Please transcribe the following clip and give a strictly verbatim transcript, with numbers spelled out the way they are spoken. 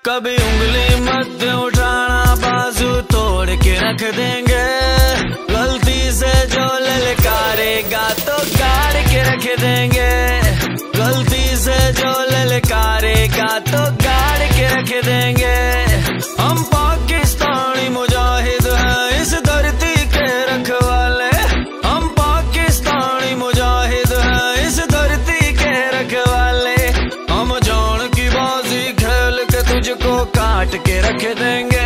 कभी उंगली मत उठाना, बाजू तोड़ के रख देंगे। गलती से जो ललकारेगा तो गाड़ के रख देंगे। गलती से जो ललकारेगा तो गाड़ के रख देंगे। हम पाकिस्तानी मुजाहिद हैं इस धरती के रखवाले। हम पाकिस्तानी मुजाहिद हैं इस धरती के रखवाले। हम जान की बाजी खेल के तुझको काट के रख देंगे।